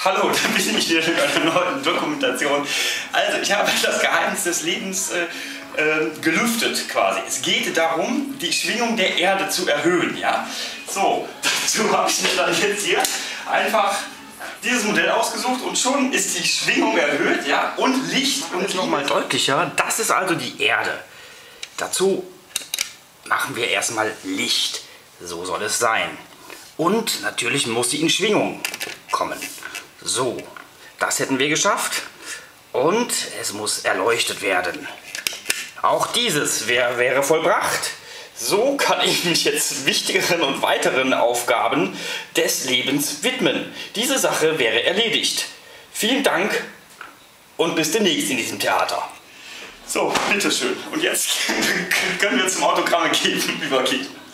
Hallo, da bin ich wieder mit einer neuen Dokumentation. Also, ich habe das Geheimnis des Lebens gelüftet quasi. Es geht darum, die Schwingung der Erde zu erhöhen. Ja? So, dazu habe ich mir dann jetzt hier einfach dieses Modell ausgesucht und schon ist die Schwingung erhöht, ja, und Licht und nochmal deutlicher. Das ist also die Erde. Dazu machen wir erstmal Licht. So soll es sein. Und natürlich muss sie in Schwingung kommen. So, das hätten wir geschafft. Und es muss erleuchtet werden. Auch dieses wäre vollbracht. So kann ich mich jetzt wichtigeren und weiteren Aufgaben des Lebens widmen. Diese Sache wäre erledigt. Vielen Dank und bis demnächst in diesem Theater. So, bitteschön. Und jetzt können wir zum Autogramm übergeben.